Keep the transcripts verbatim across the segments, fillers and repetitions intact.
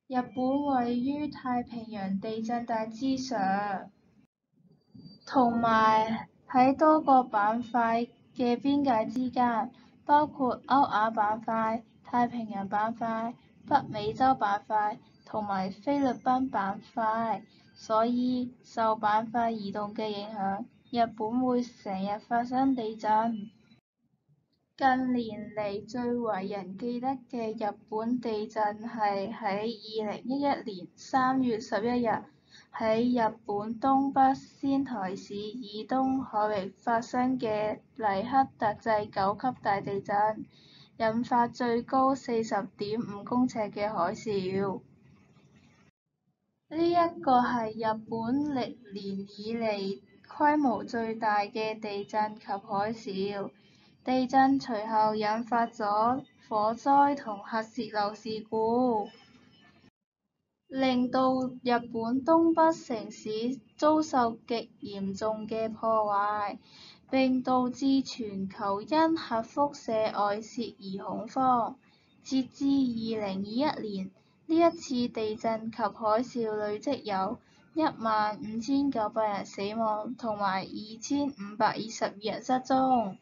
日本位於太平洋地震帶之上，同埋喺多個板塊嘅邊界之間，包括歐亞板塊、太平洋板塊、北美洲板塊同埋菲律賓板塊，所以受板塊移動嘅影響，日本會成日發生地震。近年嚟最為人記得嘅日本地震係喺二零一一年三月十一日喺日本東北仙台市以東海域發生嘅黎克特制九級大地震，引發最高四十點五公尺嘅海嘯。呢一個係日本歷年以嚟規模最大嘅地震及海嘯。地震隨後引發咗火災同核洩漏事故，令到日本東北城市遭受極嚴重嘅破壞，並導致全球因核輻射外洩而恐慌。截至二零二一年，呢一次地震及海嘯累積有一萬五千九百人死亡同埋二千五百二十二人失蹤。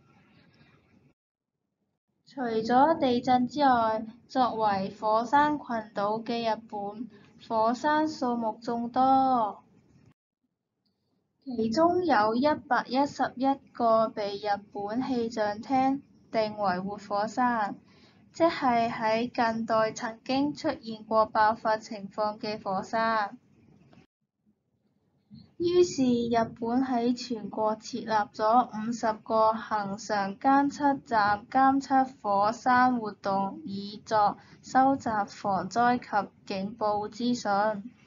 除咗地震之外，作為火山群島嘅日本，火山數目眾多，其中有一百一十一個被日本氣象廳定為活火山，即係喺近代曾經出現過爆發情況嘅火山。於是日本喺全國設立咗五十個恆常監測站，監測火山活動，以作收集防災及警報資訊。